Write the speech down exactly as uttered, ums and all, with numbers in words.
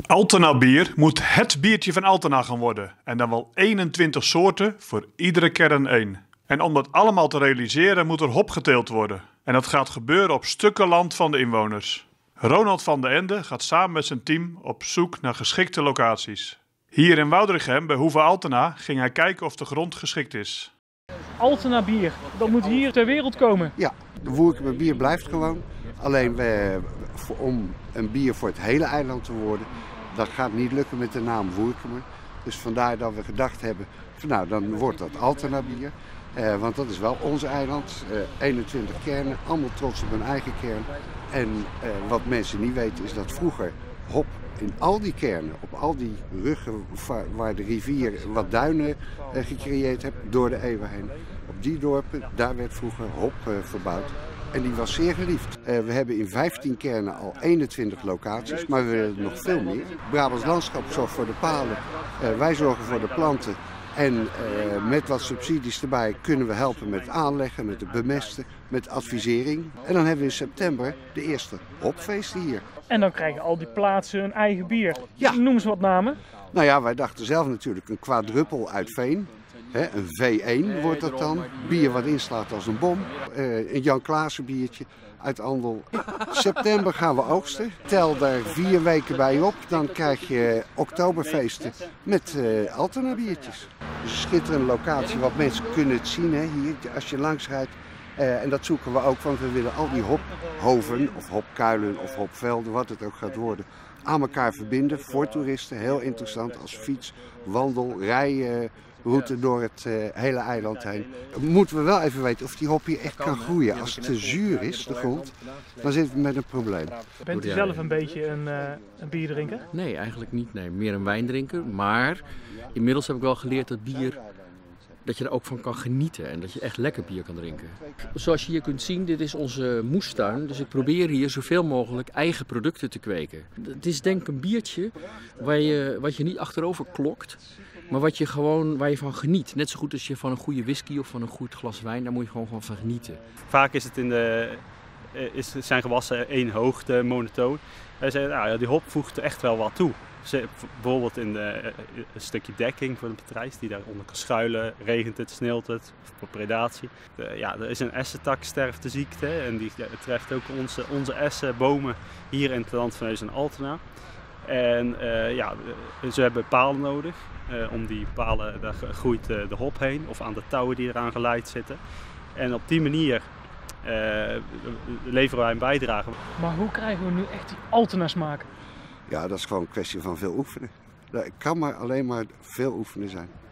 Altena bier moet het biertje van Altena gaan worden. En dan wel eenentwintig soorten, voor iedere kern één. En om dat allemaal te realiseren moet er hop geteeld worden. En dat gaat gebeuren op stukken land van de inwoners. Ronald van den Ende gaat samen met zijn team op zoek naar geschikte locaties. Hier in Woudrichem bij Hoeve Altena ging hij kijken of de grond geschikt is. Altena bier, dat moet hier ter wereld komen. Ja, de Woerkumer bier blijft gewoon. Alleen we, om een bier voor het hele eiland te worden, dat gaat niet lukken met de naam Woerkumer. Dus vandaar dat we gedacht hebben, van nou dan wordt dat Altena bier. Eh, want dat is wel ons eiland, eh, eenentwintig kernen, allemaal trots op hun eigen kern. En eh, wat mensen niet weten is dat vroeger hop in al die kernen, op al die ruggen waar de rivier wat duinen eh, gecreëerd heeft door de eeuwen heen. Op die dorpen, daar werd vroeger hop eh, verbouwd. En die was zeer geliefd. Uh, we hebben in vijftien kernen al eenentwintig locaties, maar we willen nog veel meer. Brabants Landschap zorgt voor de palen, uh, wij zorgen voor de planten. En uh, met wat subsidies erbij kunnen we helpen met aanleggen, met het bemesten, met advisering. En dan hebben we in september de eerste hopfeesten hier. En dan krijgen al die plaatsen een eigen bier. Ja. Noem eens wat namen. Nou ja, wij dachten zelf natuurlijk een quadruppel uit Veen. He, een V één wordt dat dan. Bier wat inslaat als een bom. Uh, een Jan Klaassen biertje uit Andel. September gaan we oogsten. Tel daar vier weken bij op. Dan krijg je oktoberfeesten met uh, Altena biertjes. Dus een schitterende locatie, wat mensen kunnen het zien hè, hier als je langs rijdt. Uh, en dat zoeken we ook, want we willen al die hophoven of hopkuilen of hopvelden, wat het ook gaat worden, aan elkaar verbinden voor toeristen. Heel interessant als fiets, wandel, rij. route door het uh, hele eiland heen. Moeten we wel even weten of die hop hier echt kan groeien. Als het te zuur is, de grond, dan zitten we met een probleem. Bent u zelf een beetje een, uh, een bierdrinker? Nee, eigenlijk niet. Nee, meer een wijndrinker. Maar inmiddels heb ik wel geleerd dat bier, dat je er ook van kan genieten en dat je echt lekker bier kan drinken. Zoals je hier kunt zien, dit is onze moestuin. Dus ik probeer hier zoveel mogelijk eigen producten te kweken. Het is denk ik een biertje waar je, wat je niet achterover klokt. Maar wat je gewoon, waar je van geniet. Net zo goed als je van een goede whisky of van een goed glas wijn, daar moet je gewoon van genieten. Vaak is het in de, is, zijn gewassen één hoogte, monotoon. Wij zeggen, nou ja, die hop voegt er echt wel wat toe. Bijvoorbeeld in de, een stukje dekking voor de patrijs die daaronder kan schuilen. Regent het, sneeuwt het, voor predatie. De, ja, er is een essentaksterfteziekte en die treft ook onze, onze essenbomen hier in het land van Heus en Altena. En uh, ja, ze hebben palen nodig. Uh, om die palen, daar groeit uh, de hop heen of aan de touwen die eraan geleid zitten. En op die manier uh, leveren wij een bijdrage. Maar hoe krijgen we nu echt die Altena smaak? Ja, dat is gewoon een kwestie van veel oefenen. Dat kan maar alleen maar veel oefenen zijn.